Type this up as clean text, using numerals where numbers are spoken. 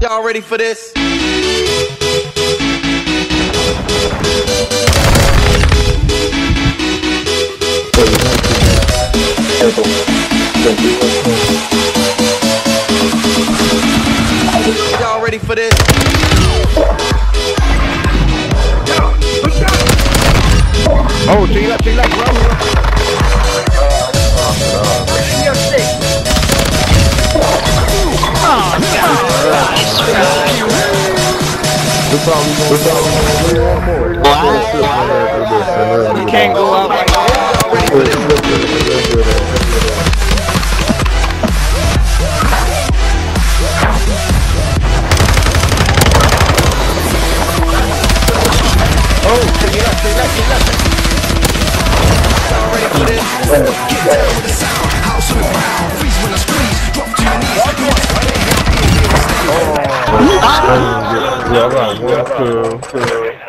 Y'all ready for this? Y'all ready for this? Oh, check it out, bro. You can't go out like that. Oh, check it out. Y'all ready for this? Get down with the sound, house on the ground, freeze when I squeeze, drop to your knees. You must play, stay. Yeah, right.